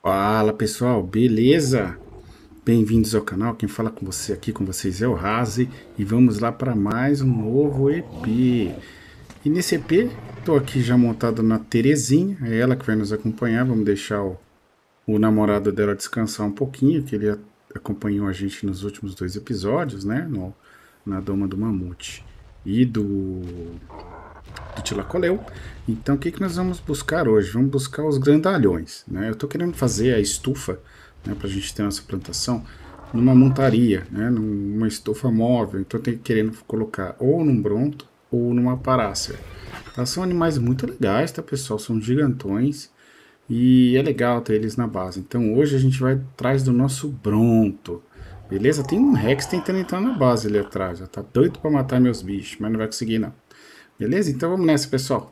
Fala pessoal, beleza? Bem-vindos ao canal, quem fala com você aqui com vocês é o Razi e vamos lá para mais um novo EP. E nesse EP, estou aqui já montado na Terezinha, é ela que vai nos acompanhar. Vamos deixar o namorado dela descansar um pouquinho, que ele acompanhou a gente nos últimos dois episódios, né? Na Doma do Mamute e do Tilacoleu. Então o que nós vamos buscar hoje? Vamos buscar os grandalhões, né? Eu estou querendo fazer a estufa, né, para a gente ter nossa plantação numa montaria, né, numa estufa móvel. Então eu tenho querendo colocar ou num bronto ou numa parácia. Tá? São animais muito legais, tá pessoal? São gigantões e é legal ter eles na base. Então hoje a gente vai atrás do nosso bronto. Beleza? Tem um Rex tentando entrar na base ali atrás. Já tá doido para matar meus bichos, mas não vai conseguir não. Beleza? Então vamos nessa, pessoal.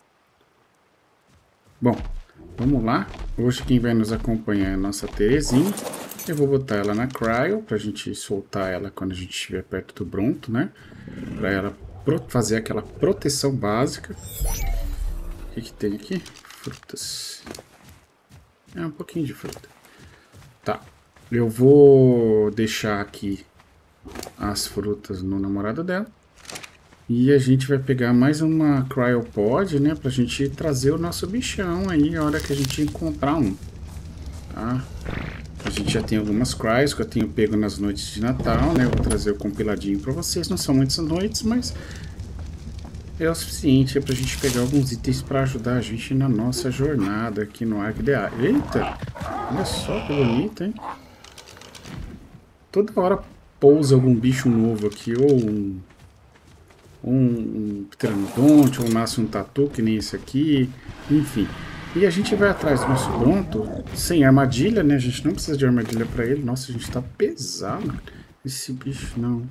Bom, vamos lá. Hoje quem vai nos acompanhar é a nossa Terezinha. Eu vou botar ela na Cryo, pra gente soltar ela quando a gente estiver perto do Bronto, né? Pra ela fazer aquela proteção básica. O que tem aqui? Frutas. É um pouquinho de fruta. Tá. Eu vou deixar aqui as frutas no namorado dela. E a gente vai pegar mais uma Cryopod, né? Pra gente trazer o nosso bichão aí, a hora que a gente encontrar um. Tá? A gente já tem algumas Cryos que eu tenho pego nas noites de Natal, né? Eu vou trazer o compiladinho pra vocês. Não são muitas noites, mas é o suficiente pra gente pegar alguns itens pra ajudar a gente na nossa jornada aqui no Ark de Ar. Eita! Olha só que bonito, hein? Toda hora pousa algum bicho novo aqui, ou um pteranodonte, ou nasce um tatu, que nem esse aqui, enfim. E a gente vai atrás do nosso bronto, sem armadilha, né? A gente não precisa de armadilha pra ele. Nossa, a gente tá pesado. Esse bicho, não.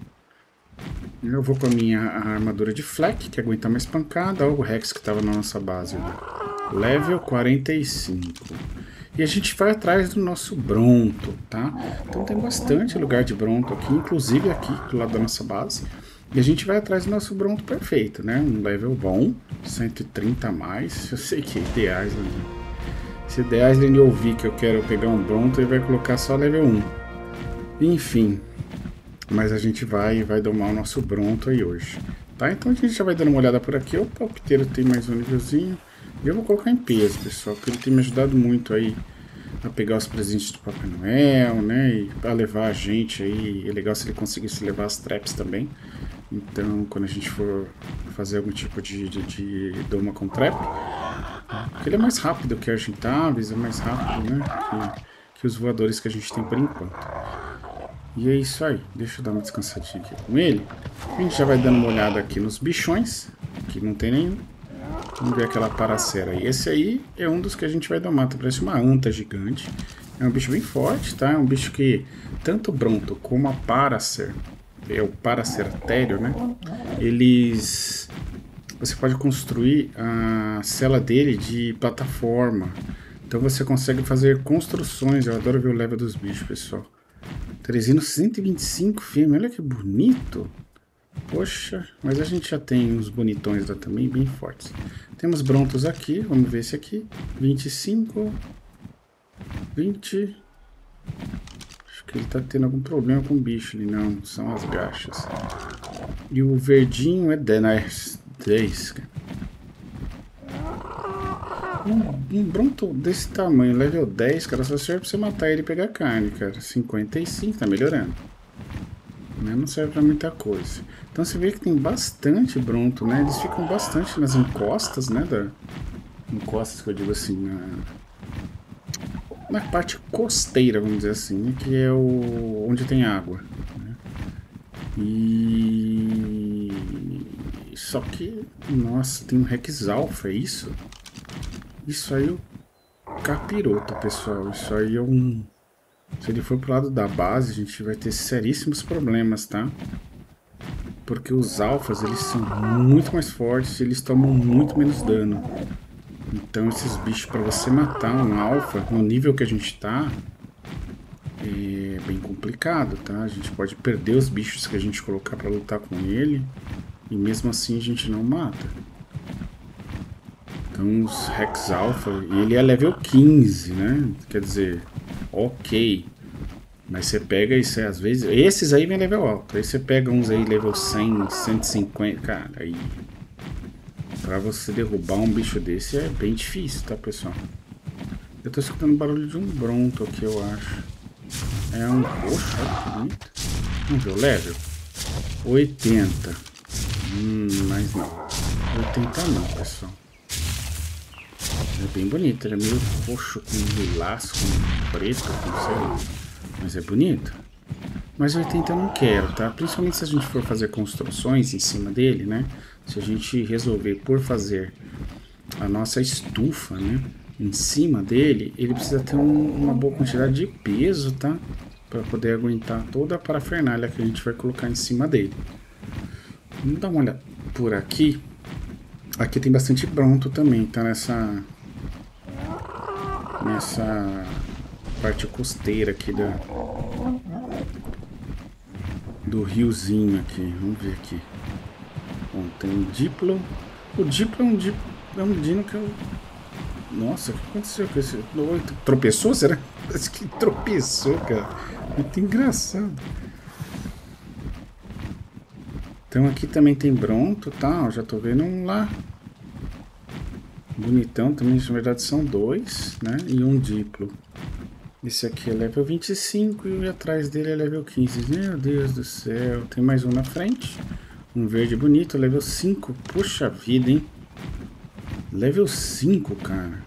Eu vou com a minha armadura de Fleck, que aguenta mais pancada. Olha o Rex que tava na nossa base. Level 45. E a gente vai atrás do nosso bronto, tá? Então tem bastante lugar de bronto aqui, inclusive aqui do lado da nossa base. E a gente vai atrás do nosso bronto perfeito, né? Um level bom, 130 a mais. Eu sei que é The Island. Se The Island ouvir que eu quero pegar um bronto, ele vai colocar só level 1. Enfim, mas a gente vai domar o nosso bronto aí hoje. Tá? Então a gente já vai dando uma olhada por aqui. O palpiteiro tem mais um nívelzinho. E eu vou colocar em peso, pessoal, porque ele tem me ajudado muito aí a pegar os presentes do Papai Noel, né? E a levar a gente aí. É legal se ele conseguisse levar as traps também. Então, quando a gente for fazer algum tipo de doma com trap, ele é mais rápido que argentáveis, é mais rápido, né, que os voadores que a gente tem por enquanto. E é isso aí. Deixa eu dar uma descansadinha aqui com ele. A gente já vai dando uma olhada aqui nos bichões, que não tem nenhum. Vamos ver aquela paracera aí. Esse aí é um dos que a gente vai domar. Parece uma anta gigante. É um bicho bem forte, tá? É um bicho que tanto o Bronto como a Paracer, é o Paraceratério, né? Eles... Você pode construir a cela dele de plataforma. Então você consegue fazer construções. Eu adoro ver o level dos bichos, pessoal. Teresino 125 firme. Olha que bonito. Poxa, mas a gente já tem uns bonitões lá também, bem fortes. Temos Brontos aqui. Vamos ver esse aqui. 25. 20... que ele tá tendo algum problema com o bicho ali, não, são as gachas. E o verdinho é 10, 10. Um bronto desse tamanho, level 10, cara, só serve pra você matar ele e pegar carne, cara. 55, tá melhorando. Não serve pra muita coisa. Então você vê que tem bastante bronto, né? Eles ficam bastante nas encostas, né? Encostas que eu digo assim, na parte costeira, vamos dizer assim, né, que é onde tem água, né? E só que, nossa, tem um Rex Alpha, é isso? Isso aí é o capiroto, pessoal. Isso aí é um... Se ele for pro lado da base, a gente vai ter seríssimos problemas, tá? Porque os alfas, eles são muito mais fortes e eles tomam muito menos dano. Então esses bichos, para você matar um alfa no nível que a gente tá, é bem complicado, tá? A gente pode perder os bichos que a gente colocar para lutar com ele, e mesmo assim a gente não mata. Então os Rex Alpha, e ele é level 15, né? Quer dizer, ok. Mas você pega isso, às vezes... Esses aí vem level alto. Aí você pega uns aí level 100, 150... Cara, aí... Pra você derrubar um bicho desse é bem difícil, tá, pessoal? Eu tô escutando barulho de um Bronto aqui, eu acho. É um roxo, olha que bonito. Vamos ver o level. 80. Mas não. 80 não, pessoal. É bem bonito. Ele é meio roxo, com lilás, com preto, com sei lá. Mas é bonito. Mas 80 eu não quero, tá? Principalmente se a gente for fazer construções em cima dele, né? Se a gente resolver por fazer a nossa estufa, né? Em cima dele, ele precisa ter uma boa quantidade de peso, tá? Para poder aguentar toda a parafernália que a gente vai colocar em cima dele. Vamos dar uma olhada por aqui. Aqui tem bastante Bronto também, tá? Nessa parte costeira aqui do riozinho aqui. Vamos ver aqui. Bom, tem um Diplo. O Diplo é um dino que eu... Nossa, o que aconteceu com esse... Tropeçou, será? Parece que tropeçou, cara. Muito engraçado. Então aqui também tem Bronto, tá? Eu já tô vendo um lá. Bonitão também, na verdade são dois, né? E um Diplo. Esse aqui é level 25 e atrás dele é level 15. Meu Deus do céu. Tem mais um na frente. Um verde bonito, level 5. Puxa vida, hein? Level 5, cara.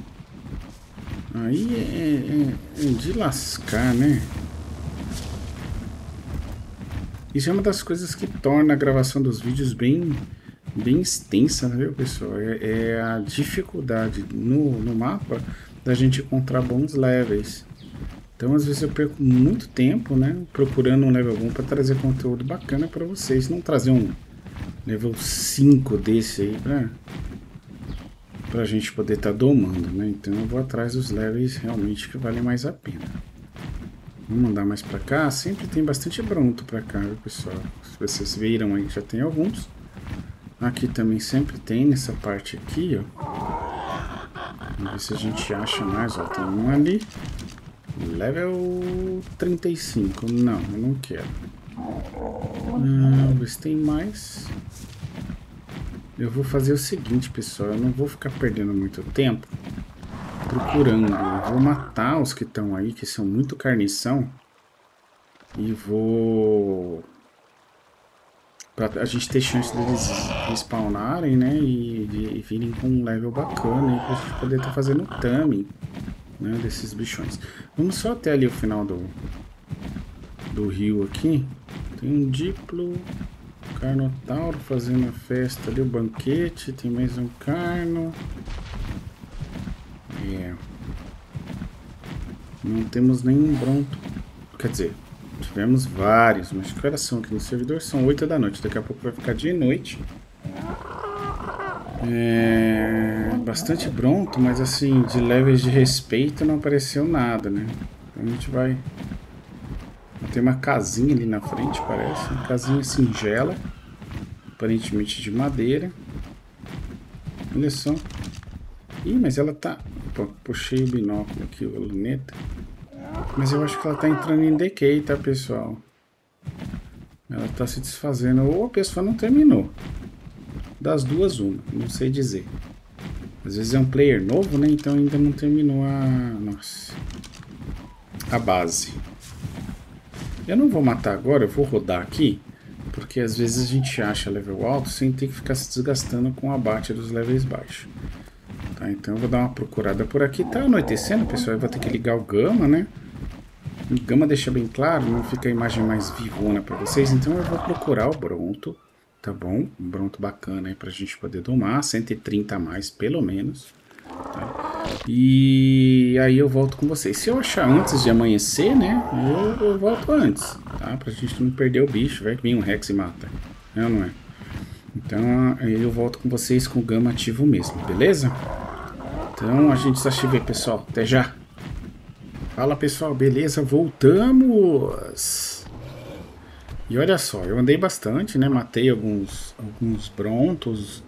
Aí é de lascar, né? Isso é uma das coisas que torna a gravação dos vídeos bem extensa, né, pessoal? É a dificuldade no mapa da gente encontrar bons levels. Então, às vezes eu perco muito tempo, né, procurando um level bom para trazer conteúdo bacana para vocês. Não trazer um level 5 desse aí pra gente poder estar domando, né? Então eu vou atrás dos levels realmente que valem mais a pena. Vamos andar mais pra cá. Sempre tem bastante Bronto pra cá, viu, pessoal? Se vocês viram aí, já tem alguns. Aqui também sempre tem, nessa parte aqui, ó. Vamos ver se a gente acha mais, ó. Tem um ali. Level 35. Não, eu não quero. Vamos ver se tem mais. Eu vou fazer o seguinte, pessoal. Eu não vou ficar perdendo muito tempo procurando. Eu vou matar os que estão aí, que são muito carnição. E vou... pra a gente ter chance deles respawnarem, né? E virem com um level bacana. E pra gente poder estar fazendo taming, né, desses bichões. Vamos só até ali o final do rio aqui. Tem um Diplo... Carnotauro fazendo a festa ali, o banquete. Tem mais um Carno. Não temos nenhum Bronto. Quer dizer, tivemos vários, mas que horas são aqui no servidor? São 8 da noite. Daqui a pouco vai ficar dia e noite. Bastante Bronto, mas assim, de levels de respeito não apareceu nada, né? Então a gente vai... Tem uma casinha ali na frente, parece. Uma casinha singela. Aparentemente de madeira. Olha só. Ih, mas ela tá... Pô, puxei o binóculo aqui, a luneta. Mas eu acho que ela tá entrando em decay, tá, pessoal? Ela tá se desfazendo. Ou a pessoa não terminou. Das duas, uma. Não sei dizer. Às vezes é um player novo, né? Então ainda não terminou a... Nossa. A base. Eu não vou matar agora, eu vou rodar aqui, porque às vezes a gente acha level alto sem ter que ficar se desgastando com o abate dos levels baixos. Tá, então eu vou dar uma procurada por aqui. Tá anoitecendo, pessoal, eu vou ter que ligar o Gama, né? O Gama deixa bem claro, não fica a imagem mais vivona para vocês, então eu vou procurar o Bronto, tá bom? Um Bronto bacana aí pra gente poder domar, 130 a mais, pelo menos. Tá? E aí eu volto com vocês. Se eu achar antes de amanhecer, né? Eu volto antes, tá? Pra gente não perder o bicho, vai que vem um Rex e mata. Não, não é? Então eu volto com vocês com o Gama ativo mesmo, beleza? Então a gente se ativa aí, pessoal. Até já! Fala, pessoal, beleza? Voltamos! E olha só, eu andei bastante, né? Matei alguns Brontos.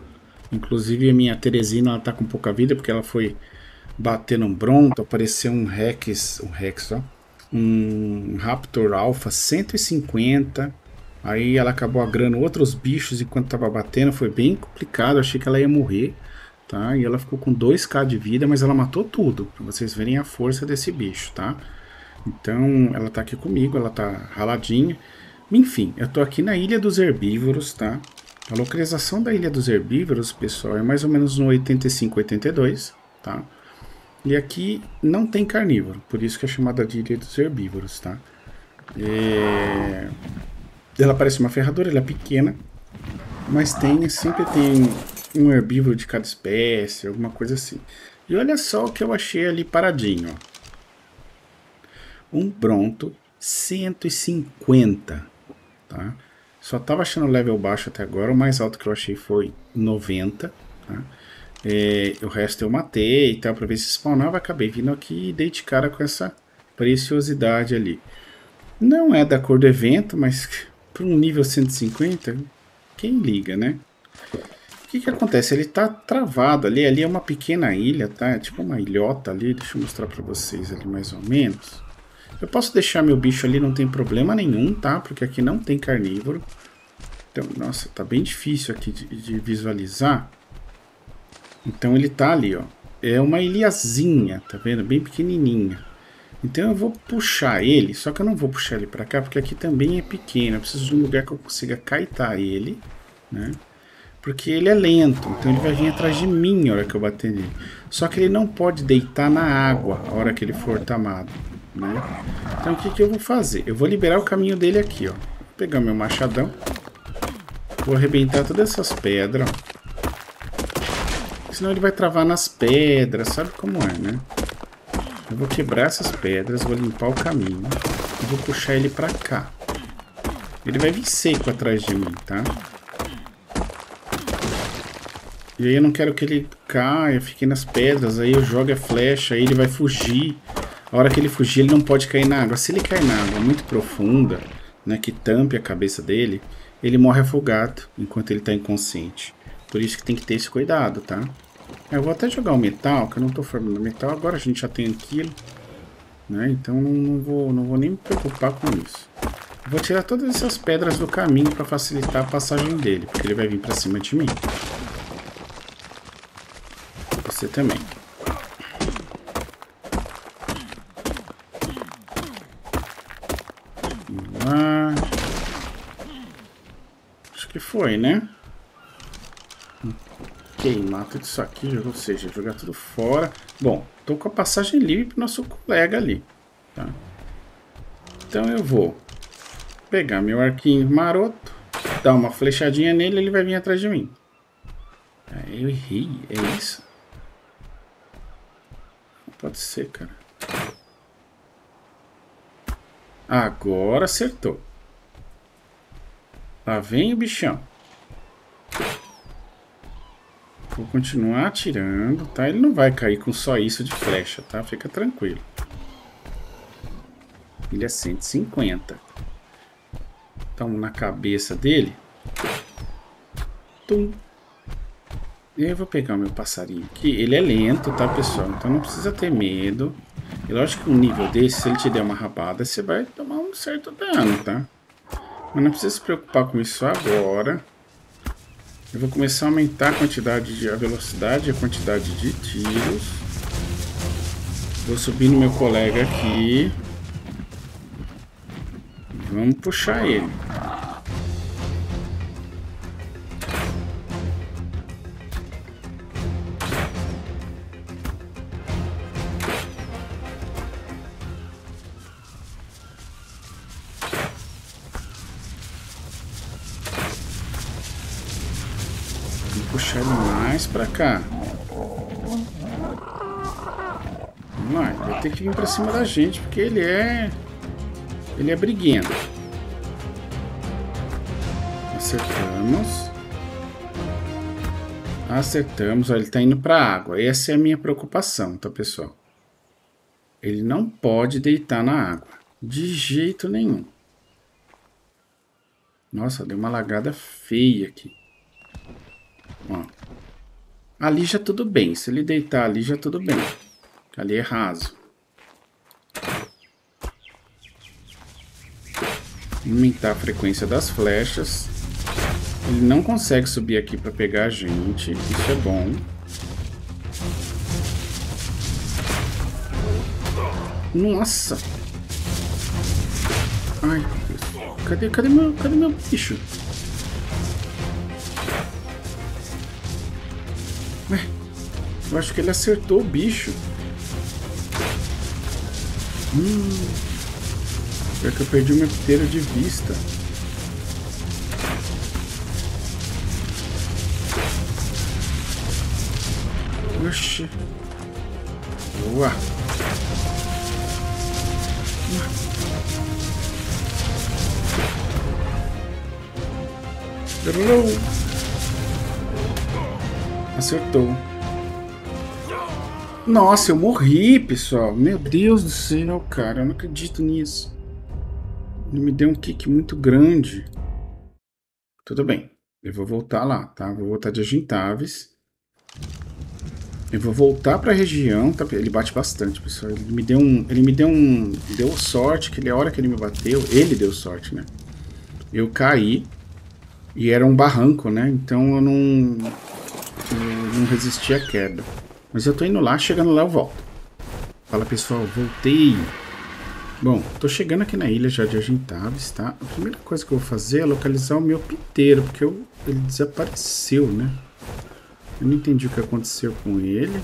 Inclusive a minha Teresina, ela tá com pouca vida porque ela foi bater num Bronto, apareceu um Rex, ó, um Raptor Alpha 150. Aí ela acabou agrando outros bichos enquanto tava batendo, foi bem complicado, achei que ela ia morrer, tá? E ela ficou com 2k de vida, mas ela matou tudo, pra vocês verem a força desse bicho, tá? Então, ela tá aqui comigo, ela tá raladinha. Enfim, eu tô aqui na Ilha dos Herbívoros, tá? A localização da Ilha dos Herbívoros, pessoal, é mais ou menos no 85, 82, tá? E aqui não tem carnívoro, por isso que é chamada de Ilha dos Herbívoros, tá? Ela parece uma ferradura, ela é pequena, mas sempre tem um herbívoro de cada espécie, alguma coisa assim. E olha só o que eu achei ali paradinho, ó. Um Bronto 150, tá? Só tava achando level baixo até agora, o mais alto que eu achei foi 90, tá? O resto eu matei e tal, pra ver se spawnava, acabei vindo aqui e dei de cara com essa preciosidade ali. Não é da cor do evento, mas para um nível 150, quem liga, né? O que acontece? Ele tá travado ali, é uma pequena ilha, tá? É tipo uma ilhota ali, deixa eu mostrar pra vocês ali mais ou menos. Eu posso deixar meu bicho ali, não tem problema nenhum, tá? Porque aqui não tem carnívoro. Então, nossa, tá bem difícil aqui de visualizar. Então ele tá ali, ó. É uma ilhazinha, tá vendo? Bem pequenininha. Então eu vou puxar ele, só que eu não vou puxar ele pra cá, porque aqui também é pequeno. Eu preciso de um lugar que eu consiga kaitar ele, né? Porque ele é lento, então ele vai vir atrás de mim a hora que eu bater nele. Só que ele não pode deitar na água a hora que ele for tamado, né? Então o que eu vou fazer? Eu vou liberar o caminho dele aqui, ó. Vou pegar meu machadão. Vou arrebentar todas essas pedras, ó. Senão ele vai travar nas pedras, sabe como é, né? Eu vou quebrar essas pedras, vou limpar o caminho e vou puxar ele pra cá. Ele vai vir seco atrás de mim, tá? E aí eu não quero que ele caia, fique nas pedras, aí eu jogo a flecha, aí ele vai fugir. A hora que ele fugir, ele não pode cair na água. Se ele cair na água muito profunda, né, que tampe a cabeça dele, ele morre afogado enquanto ele tá inconsciente. Por isso que tem que ter esse cuidado, tá? Eu vou até jogar o metal, que eu não tô formando metal, agora a gente já tem aquilo, né? Então não vou nem me preocupar com isso. Eu vou tirar todas essas pedras do caminho para facilitar a passagem dele, porque ele vai vir para cima de mim. Você também. Vamos lá. Acho que foi, né? Queimar tudo isso aqui, ou seja, jogar tudo fora. Bom, tô com a passagem livre pro nosso colega ali, tá? Então eu vou pegar meu arquinho maroto, dar uma flechadinha nele, ele vai vir atrás de mim. Eu errei, é isso? Não pode ser, cara. Agora acertou. Lá vem o bichão. Vou continuar atirando, tá? Ele não vai cair com só isso de flecha, tá? Fica tranquilo. Ele é 150. Então, na cabeça dele. Tum. E aí eu vou pegar o meu passarinho aqui. Ele é lento, tá, pessoal? Então não precisa ter medo. E lógico que um nível desse, se ele te der uma rabada, você vai tomar um certo dano, tá? Mas não precisa se preocupar com isso agora. Eu vou começar a aumentar a velocidade e a quantidade de tiros. Vou subir no meu colega aqui. Vamos puxar ele. Puxar ele mais pra cá. Vamos lá, ele vai ter que vir pra cima da gente, porque ele é briguento. Acertamos. Acertamos, ó, ele tá indo pra água. Essa é a minha preocupação, tá, pessoal? Ele não pode deitar na água. De jeito nenhum. Nossa, deu uma lagada feia aqui. Ó. Ali já tudo bem. Se ele deitar ali, já tudo bem. Ali é raso. Aumentar a frequência das flechas. Ele não consegue subir aqui para pegar a gente. Isso é bom. Nossa! Ai, meu Deus. Cadê meu bicho? Ué, eu acho que ele acertou o bicho. Pior que eu perdi o meu piteiro de vista. Oxi. Boa. Acertou. Nossa, eu morri, pessoal. Meu Deus do céu, cara. Eu não acredito nisso. Ele me deu um kick muito grande. Tudo bem. Eu vou voltar lá, tá? Vou voltar de Agintaves. Eu vou voltar pra região. Tá? Ele bate bastante, pessoal. Ele me deu sorte que a hora que ele me bateu, ele deu sorte, né? Eu caí e era um barranco, né? Então eu não resisti à queda. Mas eu tô indo lá, chegando lá eu volto. Fala, pessoal, voltei. Bom, tô chegando aqui na ilha já de Agintaves, tá? A primeira coisa que eu vou fazer é localizar o meu piteiro, porque ele desapareceu, né? Eu não entendi o que aconteceu com ele.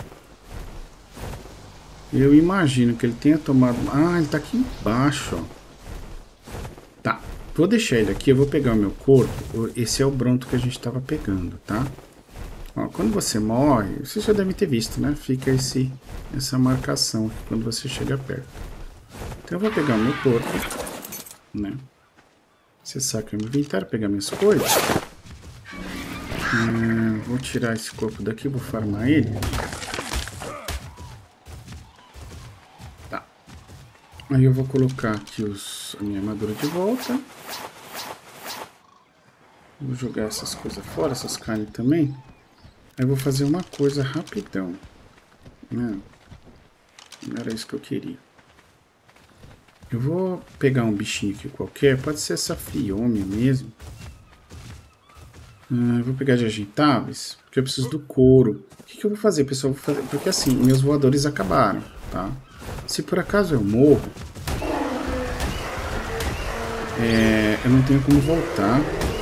Eu imagino que ele tenha tomado... Ah, ele tá aqui embaixo, ó. Tá, vou deixar ele aqui, eu vou pegar o meu corpo. Esse é o Bronto que a gente tava pegando, tá? Ó, quando você morre, você já deve ter visto, né? Fica essa marcação aqui quando você chega perto. Então eu vou pegar o meu corpo, né? Acessar aqui o meu inventário, pegar minhas coisas. Vou tirar esse corpo daqui, vou farmar ele. Tá. Aí eu vou colocar aqui a minha armadura de volta. Vou jogar essas coisas fora, essas carnes também. Aí eu vou fazer uma coisa rapidão. Não era isso que eu queria. Eu vou pegar um bichinho aqui qualquer. Pode ser essa fiômia mesmo. Eu vou pegar de Agintaves, porque eu preciso do couro. O que eu vou fazer, pessoal? Porque assim, meus voadores acabaram, tá? Se por acaso eu morro, eu não tenho como voltar,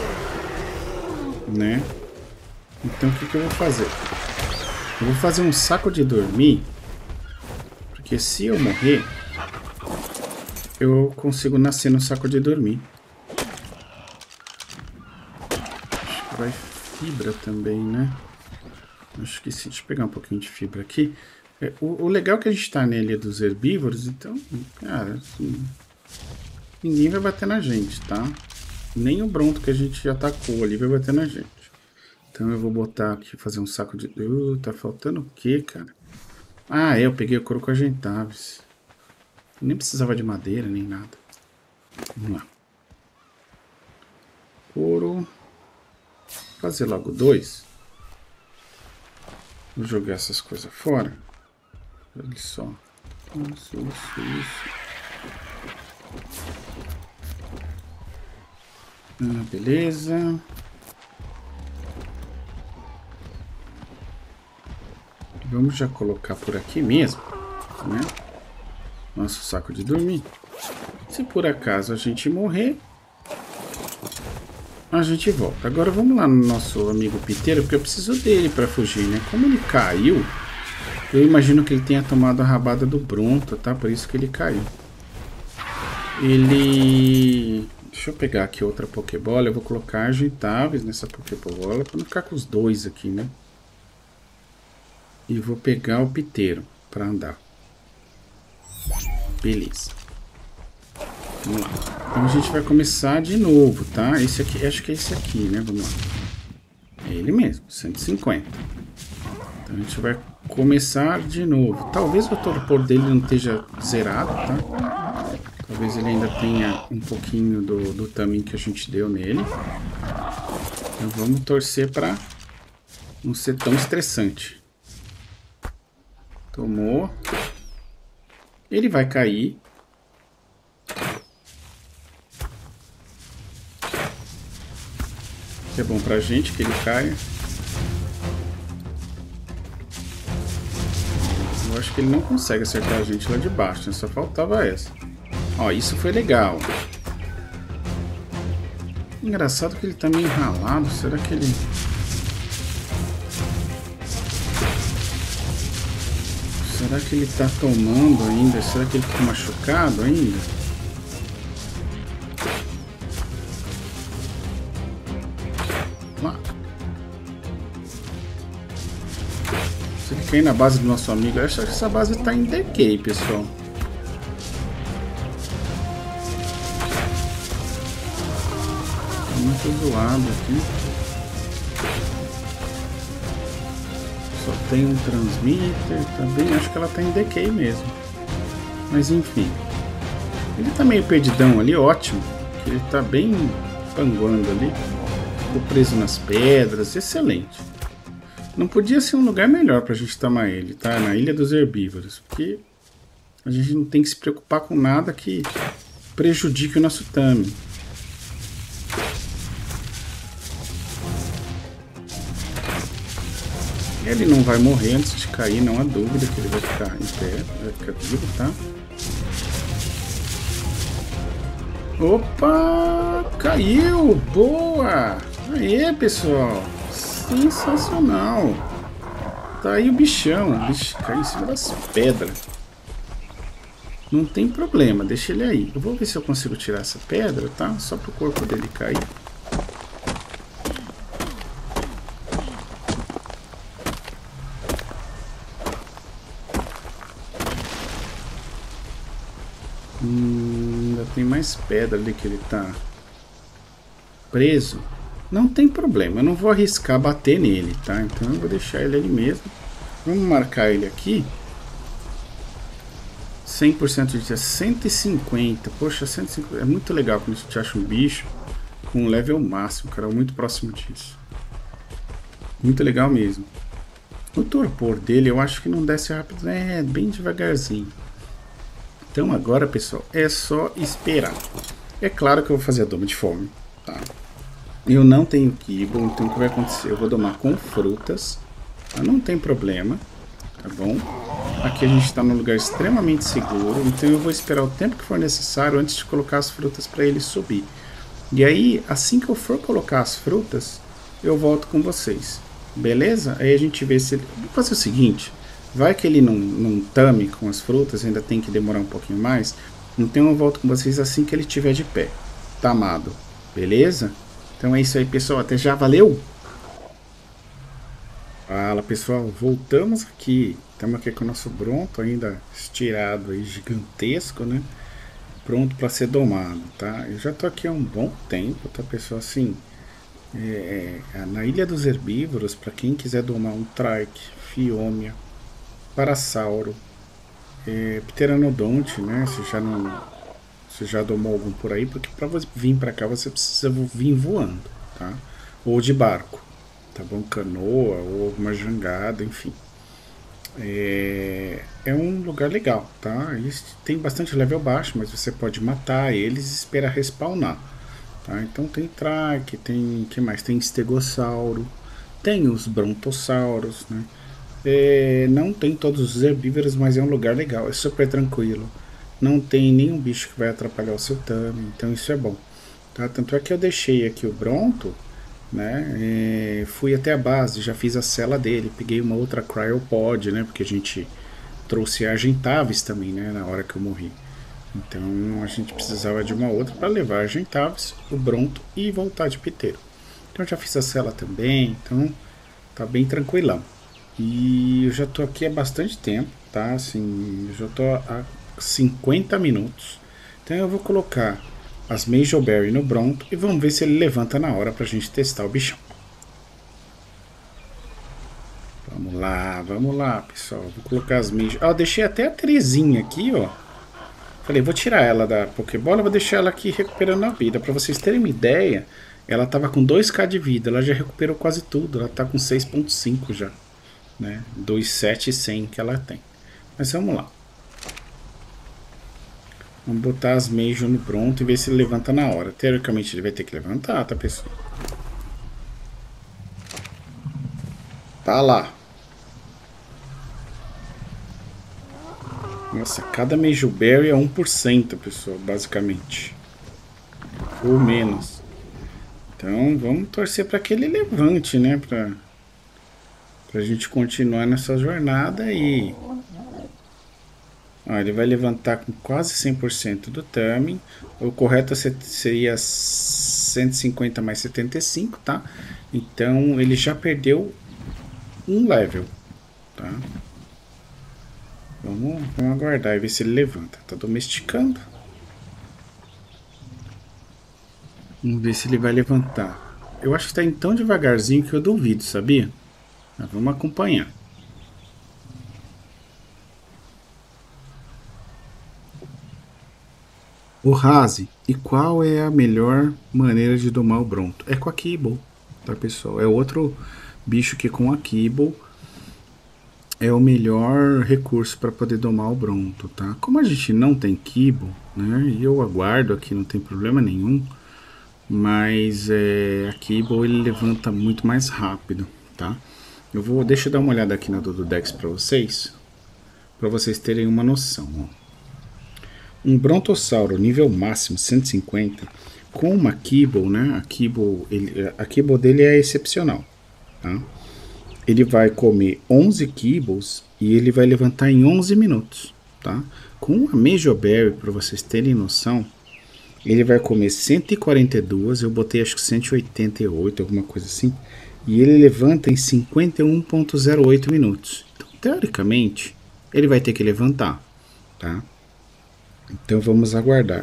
né? Então o que eu vou fazer? Eu vou fazer um saco de dormir, porque se eu morrer, eu consigo nascer no saco de dormir. Vai fibra também, né? Acho que se a gente pegar um pouquinho de fibra aqui. O legal é que a gente tá na ilha dos herbívoros, então, cara, assim, ninguém vai bater na gente, tá? Nem o Bronto que a gente já atacou ali vai bater na gente. Então eu vou botar aqui, fazer um saco de... tá faltando o quê, cara? Ah, eu peguei o couro com Agintaves. Nem precisava de madeira, nem nada. Vamos lá. Couro... Fazer logo 2. Vou jogar essas coisas fora. Olha só. Isso. Beleza. Vamos já colocar por aqui mesmo, né? Nosso saco de dormir. Se por acaso a gente morrer, a gente volta. Agora vamos lá no nosso amigo piteiro, porque eu preciso dele para fugir, né? Como ele caiu, eu imagino que ele tenha tomado a rabada do Bronto, tá? Por isso que ele caiu. Deixa eu pegar aqui outra Pokébola. Eu vou colocar Agintaves nessa Pokébola para não ficar com os dois aqui, né? E vou pegar o piteiro para andar. Beleza. Vamos lá. Então a gente vai começar de novo, tá? Esse aqui, acho que é esse aqui, né? Vamos lá. É ele mesmo, 150. Então a gente vai começar de novo. Talvez o torpor dele não esteja zerado, tá? Talvez ele ainda tenha um pouquinho do tamanho que a gente deu nele. Então vamos torcer para não ser tão estressante. Tomou. Ele vai cair. É bom pra gente que ele caia. Eu acho que ele não consegue acertar a gente lá de baixo, né? Só faltava essa. Ó, isso foi legal. Engraçado que ele tá meio ralado. Será que ele... Será que ele tá tomando ainda? Será que ele ficou machucado ainda? Lá. Se ele cair na base do nosso amigo, eu acho que essa base tá em decay, pessoal. Tá muito zoado aqui. Só tem um transmitter também. Acho que ela tá em decay mesmo. Mas enfim. Ele tá meio perdidão ali, ótimo. Ele tá bem panguando ali. Ficou preso nas pedras, excelente. Não podia ser um lugar melhor pra gente tamar ele, tá? Na Ilha dos Herbívoros. Porque a gente não tem que se preocupar com nada que prejudique o nosso tame. Ele não vai morrer antes de cair, não há dúvida que ele vai ficar em pé, vai ficar vivo, tá? Opa! Caiu! Boa! Aê, pessoal! Sensacional! Tá aí o bichão. Bicho, caiu em cima das pedras. Não tem problema, deixa ele aí. Eu vou ver se eu consigo tirar essa pedra, tá? Só pro corpo dele cair. Ainda tem mais pedra ali que ele tá preso. Não tem problema, eu não vou arriscar bater nele, tá? Então eu vou deixar ele ali mesmo. Vamos marcar ele aqui. 100% de 150. Poxa, 150 é muito legal quando a gente acha um bicho com um level máximo, cara, muito próximo disso. Muito legal mesmo. O torpor dele eu acho que não desce rápido, é bem devagarzinho. Então agora, pessoal, é só esperar. É claro que eu vou fazer a doma de fome, tá? Eu não tenho kibble, então o que vai acontecer? Eu vou domar com frutas, tá? Não tem problema, tá bom? Aqui a gente está num lugar extremamente seguro, então eu vou esperar o tempo que for necessário antes de colocar as frutas para ele subir. E aí, assim que eu for colocar as frutas, eu volto com vocês, beleza? Aí a gente vê se ele... Vou fazer o seguinte... Vai que ele não tame com as frutas, ainda tem que demorar um pouquinho mais. Então eu volto com vocês assim que ele estiver de pé, tamado, beleza? Então é isso aí, pessoal, até já, valeu! Fala, pessoal, voltamos aqui. Estamos aqui com o nosso bronto ainda estirado aí, gigantesco, né? Pronto para ser domado, tá? Eu já tô aqui há um bom tempo, tá, pessoal? Assim, na Ilha dos Herbívoros, para quem quiser domar um trike, fiômia, parasauro, pteranodonte, né? Você já domou algum por aí? Porque para vir para cá você precisa vir voando, tá? Ou de barco, tá bom? Canoa ou alguma jangada, enfim. É um lugar legal, tá? Eles tem bastante level baixo, mas você pode matar eles e esperar respawnar, tá? Então tem trike, tem que mais? Tem estegossauro, tem os brontossauros, né? Não tem todos os herbívoros, mas é um lugar legal, é super tranquilo. Não tem nenhum bicho que vai atrapalhar o seu tame, então isso é bom, tá? Tanto é que eu deixei aqui o bronto, né? Fui até a base, já fiz a cela dele, peguei uma outra cryopod, né? Porque a gente trouxe argentaves também, né? Na hora que eu morri. Então a gente precisava de uma outra para levar argentaves, o bronto e voltar de piteiro. Então já fiz a cela também, então tá bem tranquilão. E eu já tô aqui há bastante tempo, tá? Assim, eu já tô há 50 minutos. Então eu vou colocar as Major Berry no bronto e vamos ver se ele levanta na hora pra gente testar o bichão. Vamos lá, pessoal. Vou colocar as Major... Ó, deixei até a Terezinha aqui, ó. Falei, vou tirar ela da Pokébola, vou deixar ela aqui recuperando a vida. Pra vocês terem uma ideia, ela tava com 2k de vida, ela já recuperou quase tudo, ela tá com 6.5 já, né? 2.700 que ela tem. Mas vamos lá. Vamos botar as Major no pronto e ver se ele levanta na hora. Teoricamente ele vai ter que levantar, tá, pessoal? Tá lá. Nossa, cada Major Berry é 1%, pessoal, basicamente. Ou menos. Então vamos torcer para que ele levante, né? Pra gente continuar nessa jornada aí. Ó, ele vai levantar com quase 100% do timing. O correto seria 150 mais 75, tá? Então ele já perdeu um level, tá? Vamos aguardar e ver se ele levanta. Tá domesticando. Vamos ver se ele vai levantar. Eu acho que tá indo tão devagarzinho que eu duvido, sabia? Mas vamos acompanhar. O Raze, e qual é a melhor maneira de domar o Bronto? É com a Kibble, tá, pessoal? É outro bicho que com a Kibble é o melhor recurso para poder domar o Bronto, tá? Como a gente não tem Kibble, né? E eu aguardo aqui, não tem problema nenhum. Mas a Kibble ele levanta muito mais rápido, tá? Deixa eu dar uma olhada aqui na Dododex para vocês terem uma noção, ó. Um Brontossauro nível máximo 150 com uma Kibble, né? A Kibble dele é excepcional, tá? Ele vai comer 11 Kibbles e ele vai levantar em 11 minutos, tá? Com a Major Berry, para vocês terem noção, ele vai comer 142, eu botei acho que 188, alguma coisa assim, e ele levanta em 51.08 minutos. Então, teoricamente, ele vai ter que levantar, tá? Então vamos aguardar.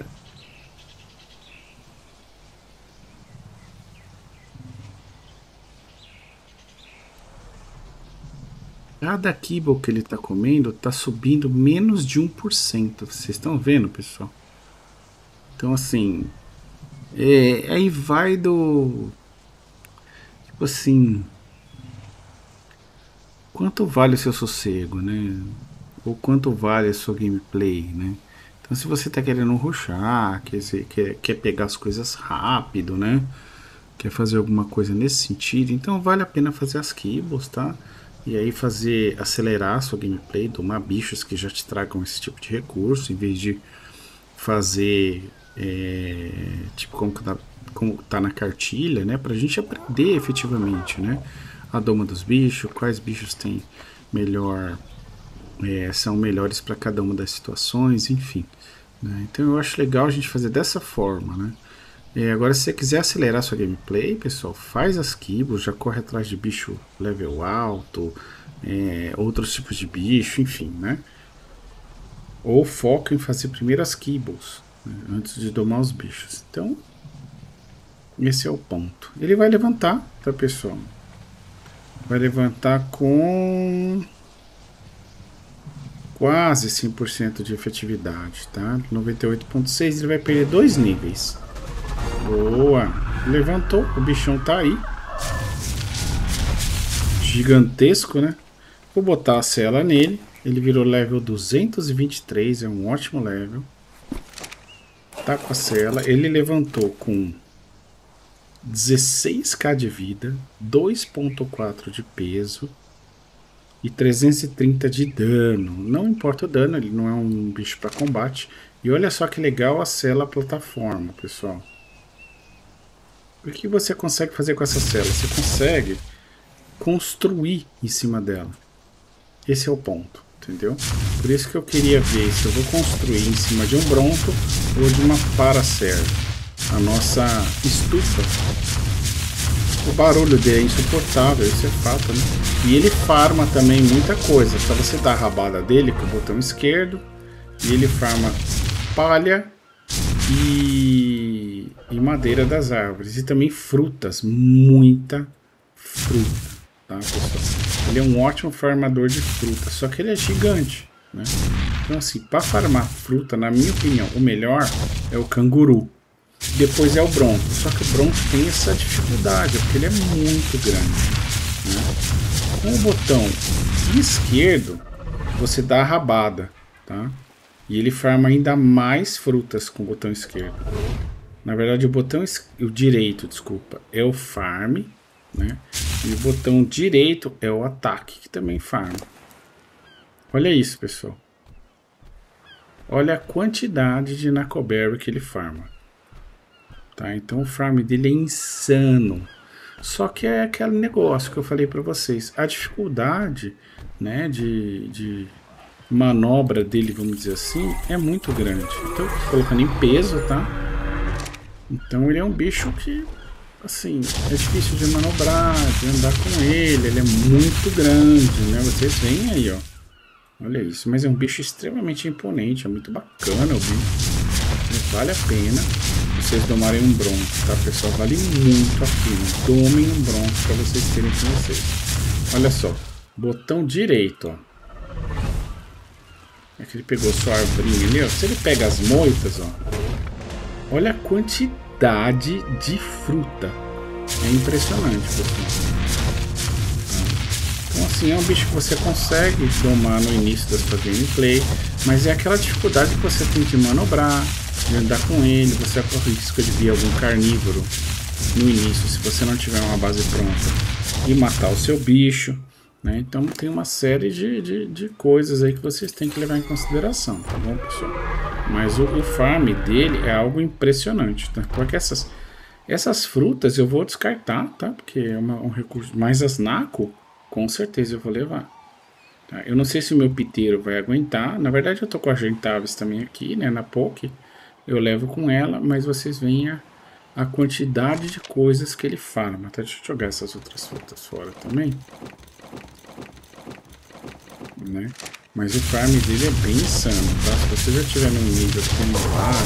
Cada Kibble que ele está comendo está subindo menos de 1%. Vocês estão vendo, pessoal? Então, assim, aí vai do... Tipo assim... Quanto vale o seu sossego, né? Ou quanto vale a sua gameplay, né? Então, se você tá querendo rushar, quer pegar as coisas rápido, né? Quer fazer alguma coisa nesse sentido, então vale a pena fazer as Kibbles, tá? E aí acelerar a sua gameplay, tomar bichos que já te tragam esse tipo de recurso, em vez de fazer tipo como tá na cartilha, né? Pra gente aprender efetivamente, né? A doma dos bichos, quais bichos tem melhor... são melhores para cada uma das situações, enfim, né? Então eu acho legal a gente fazer dessa forma, né? Agora, se você quiser acelerar sua gameplay, pessoal, faz as Kibbles, já corre atrás de bicho level alto, outros tipos de bicho, enfim, né? Ou foca em fazer primeiro as Kibbles, né, antes de domar os bichos. Então, esse é o ponto. Ele vai levantar, tá, pessoal? Vai levantar com... quase 100% de efetividade, tá? 98.6, ele vai perder 2 níveis. Boa! Levantou, o bichão tá aí. Gigantesco, né? Vou botar a cela nele. Ele virou level 223, é um ótimo level. Tá com a cela. Ele levantou com 16k de vida, 2.4 de peso e 330 de dano. Não importa o dano, ele não é um bicho para combate. E olha só que legal a cela plataforma, pessoal. O que você consegue fazer com essa cela? Você consegue construir em cima dela. Esse é o ponto, entendeu? Por isso que eu queria ver se eu vou construir em cima de um Bronto ou de uma Paracer. A nossa estufa. O barulho dele é insuportável, isso é fato, né? E ele farma também muita coisa. Só você dar a rabada dele com o botão esquerdo. E ele farma palha e madeira das árvores. E também frutas. Muita fruta, tá, pessoal? Ele é um ótimo farmador de fruta. Só que ele é gigante, né? Então, assim, para farmar fruta, na minha opinião, o melhor é o canguru. Depois é o Bronto. Só que o Bronto tem essa dificuldade, porque ele é muito grande, né? Com o botão esquerdo, você dá a rabada, tá? E ele farma ainda mais frutas com o botão esquerdo. Na verdade, o direito, desculpa, é o farm, né? E o botão direito é o ataque, que também farma. Olha isso, pessoal. Olha a quantidade de Nacoberry que ele farma. Tá? Então o farm dele é insano. Só que é aquele negócio que eu falei para vocês. A dificuldade, né, de manobra dele, vamos dizer assim, é muito grande. Então, colocando em peso, tá? Então ele é um bicho que, assim, é difícil de manobrar, de andar com ele. Ele é muito grande, né? Vocês veem aí, ó. Olha isso. Mas é um bicho extremamente imponente. É muito bacana o bicho. Vale a pena vocês domarem um Bronto, tá, pessoal? Vale muito a pena. Domem um Bronto para vocês terem com vocês. Olha só. Botão direito, ó. É que ele pegou sua arvorinha ali, ó. Se ele pega as moitas, ó. Olha a quantidade de fruta. É impressionante, pessoal. Então, assim, é um bicho que você consegue domar no início da sua gameplay, mas é aquela dificuldade que você tem de manobrar, de andar com ele. Você corre o risco de vir algum carnívoro no início, se você não tiver uma base pronta, e matar o seu bicho. Né? Então tem uma série de coisas aí que vocês têm que levar em consideração, tá bom, pessoal? Mas o farm dele é algo impressionante, tá? Porque essas frutas eu vou descartar, tá? Porque é um recurso. Mas as Naco, com certeza eu vou levar. Tá? Eu não sei se o meu piteiro vai aguentar. Na verdade eu tô com a Argentavis também aqui, né? Na Poké. Eu levo com ela, mas vocês veem a quantidade de coisas que ele farma. Tá? Deixa eu jogar essas outras frutas fora também. Né? Mas o farm dele é bem insano, tá? Se você já tiver num nível que tem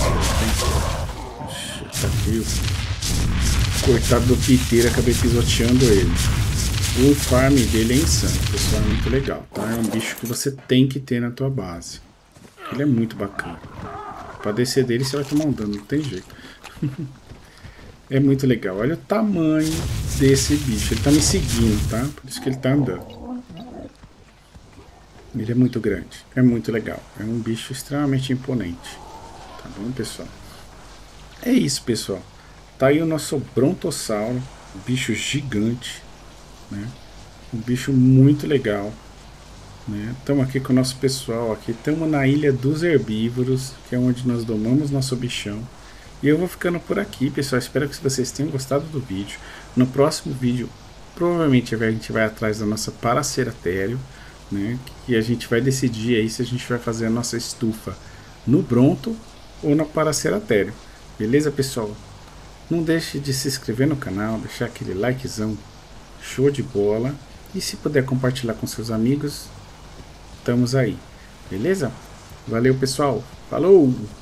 tá aqui o coitado do piteiro, acabei pisoteando ele. O farm dele é insano, pessoal, é muito legal, tá? É um bicho que você tem que ter na tua base. Ele é muito bacana. Pra descer dele você vai tomar um dano, não tem jeito. É muito legal, olha o tamanho desse bicho. Ele tá me seguindo, tá? Por isso que ele tá andando. Ele é muito grande, é muito legal. É um bicho extremamente imponente. Tá bom, pessoal? É isso, pessoal. Tá aí o nosso Brontossauro, bicho gigante, né? Um bicho muito legal, né? Estamos aqui com o nosso pessoal aqui. Estamos na Ilha dos Herbívoros, que é onde nós domamos nosso bichão. E eu vou ficando por aqui, pessoal. Espero que vocês tenham gostado do vídeo. No próximo vídeo, provavelmente a gente vai atrás da nossa Paraceratério, né? E a gente vai decidir aí se a gente vai fazer a nossa estufa no Bronto ou na Paraceratério. Beleza, pessoal? Não deixe de se inscrever no canal, deixar aquele likezão show de bola. E se puder compartilhar com seus amigos, estamos aí. Beleza? Valeu, pessoal. Falou!